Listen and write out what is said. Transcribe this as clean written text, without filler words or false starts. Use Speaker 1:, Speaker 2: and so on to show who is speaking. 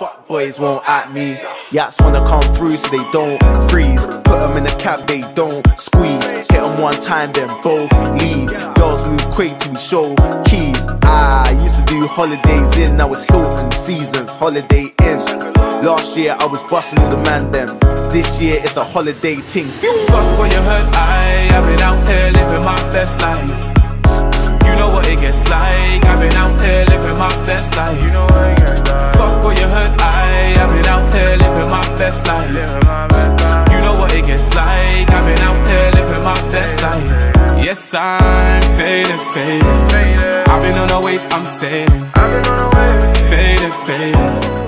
Speaker 1: Fuck boys won't at me. Yats wanna come through so they don't freeze. Put them in the cab, they don't squeeze. Hit them one time, then both leave. Girls move quick till we show keys. I used to do holidays in, now it's Hilton seasons, Holiday Inn. Last year I was busting the man them. This year it's a holiday ting.
Speaker 2: Fuck what you heard, I've been out here living my best life. You know what it gets like, I've been out here living my best life. You know what it gets like. Fuck what you heard, I've been out here living my best life. You know what it gets like, I've been out here living my best life. Yes, I'm faded, faded. I've been on a wave, I'm sailing. Faded, faded.